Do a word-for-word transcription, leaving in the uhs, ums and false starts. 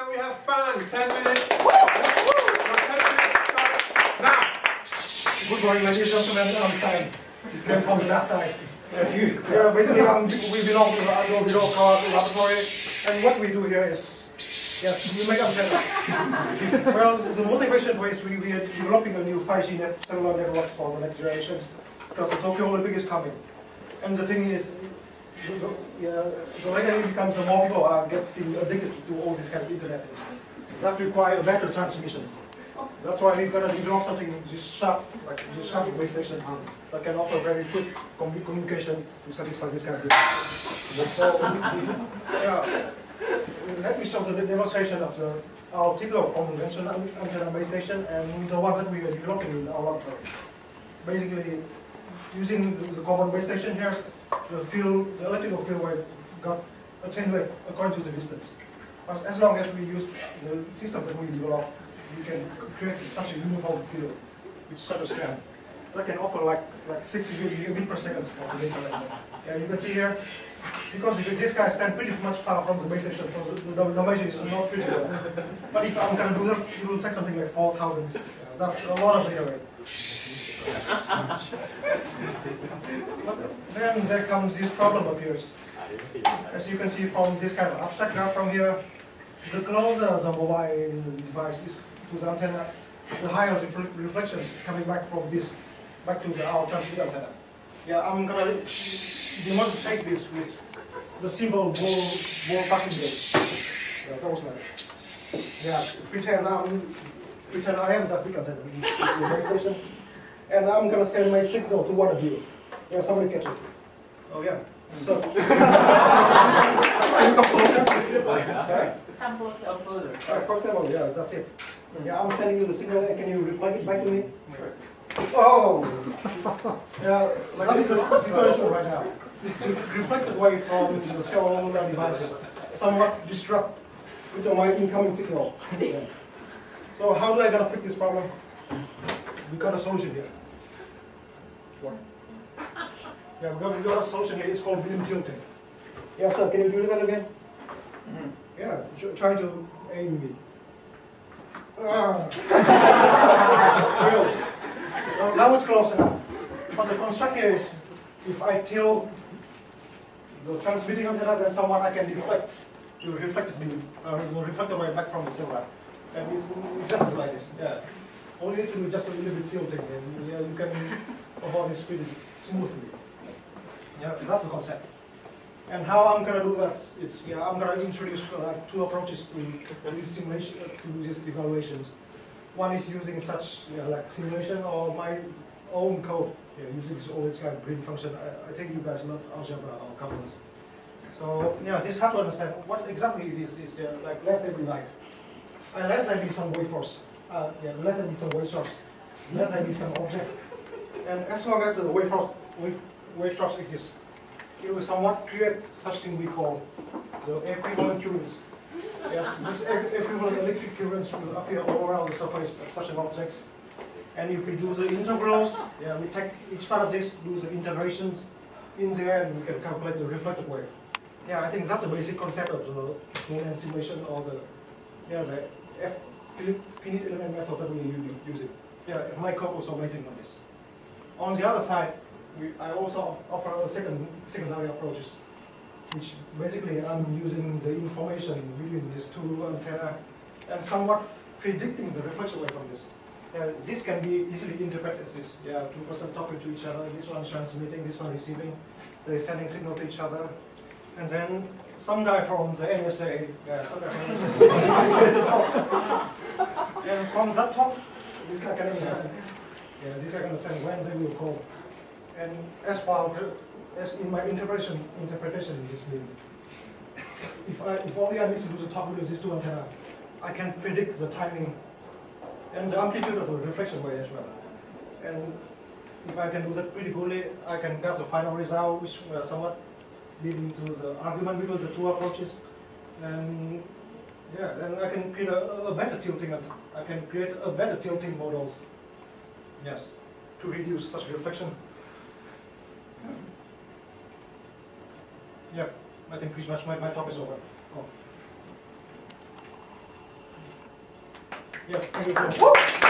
and we have fun. Ten minutes. ten minutes starts now. Good morning, ladies and gentlemen. I'm fine. Came from the dark side. Yeah, you, yeah, basically, um, we belong to the Arduino Video Card Laboratory, and what we do here is, yes, we make antennas. Well, the motivation for is we, we are developing a new five G net, cellular network for the next generation, because the Tokyo Olympic is coming. And the thing is, the, the, yeah, the later it becomes, the more people are getting addicted to all this kind of internet. That require better transmissions. That's why we're going to develop something just sharp, like just sharp base station that can offer very quick communication to satisfy this kind of demand. So, yeah, let me show the demonstration of the our typical conventional antenna base station and the one that we are developing in our laboratory. Basically, using the, the common base station here, the field, the electrical field wave got attenuated according to the distance. As, as long as we use the system that we developed, we can create such a uniform field with such a strength that can offer like like sixty gigabit per second for the data. Yeah, you can see here, because this guy stands pretty much far from the base station, so the, the, the measure is not pretty well. But if I'm going to do that, it will take something like four thousand. Yeah, that's a lot of data rate. But then there comes this problem appears. As you can see from this kind of abstract graph from here, the closer the mobile device is to the antenna, the higher the reflections coming back from this, back to the our transmit antenna. Yeah, I'm gonna demonstrate this with the simple ball, ball passing gauge. Yeah, that was nice. Yeah, pretend I'm, pretend I am that big antenna in the base station, and I'm gonna send my signal to one of you. Yeah, somebody catch it. Oh yeah. So, can you come closer? Come closer. Come closer. Right, for example, yeah, that's it. Yeah, I'm sending you the signal, and can you reflect it back to me? Sure. Oh! Yeah, that is the situation right now. It's reflected away from the cellular device, somewhat disrupt with my incoming signal. Yeah. So how do I gonna fix this problem? We got a solution here. What? Yeah, we got, we got a solution here. It's called beam tilting. Yeah, so can you do that again? Mm-hmm. Yeah, try to aim me. Ah. Well, that was close enough. But the construct here is, if I tilt the transmitting antenna, then someone I can deflect to reflect beam, uh, the reflector wave back from the cellular. And it's exactly like this. Yeah. All you need to do is just a little bit tilting, and yeah, you can avoid this pretty smoothly. Yeah, that's the concept. And how I'm going to do that is, yeah, I'm going to introduce uh, two approaches to this simulation, uh, to these evaluations. One is using such, yeah, like simulation or my own code, yeah, using all this kind of green function. I, I think you guys love algebra or calculus. So, yeah, just have to understand what exactly it is. Is uh, like let there be light, and let there be some wave force. Uh, yeah, let there be some wave source. Let there be some object. And as long as the wave force, wave, wave source exists, it will somewhat create such thing we call the equivalent currents. Yeah, this equivalent electric currents will appear all around the surface of such an object. And if we do the integrals, yeah, we take each part of this, do the integrations in there, and we can calculate the reflected wave. Yeah, I think that's the basic concept of the full-end simulation or the yeah the F finite element method that we are using. Yeah, my code also waiting on this. On the other side, we, I also offer a second secondary approaches, which basically I'm using the information between these two antenna and somewhat predicting the reflection wave from this. Yeah, this can be easily interpreted as this. Yeah, two person talking to each other, this one transmitting, this one receiving, they're sending signal to each other. And then some guy from the N S A, yeah, some guy from the N S A is talk. And from that talk, this guy can understand. Yeah, this guy can understand when they will call. And as far as in my interpretation, interpretation is this beam. If I, if only I need to do the talk with these two antenna, I can predict the timing and the amplitude of the reflection wave as well. And if I can do that pretty goodly, I can get the final result, which uh, somewhat leading to the argument between the two approaches. And yeah, then I can create a, a better tilting. I can create a better tilting models. Yes, to reduce such reflection. Yeah, I think pretty much my, my talk is over. Oh. Yeah, thank you. Woo!